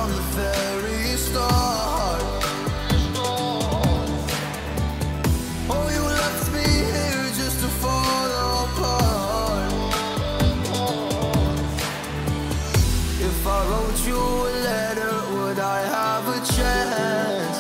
from the very start. Oh, you left me here just to fall apart. If I wrote you a letter, would I have a chance?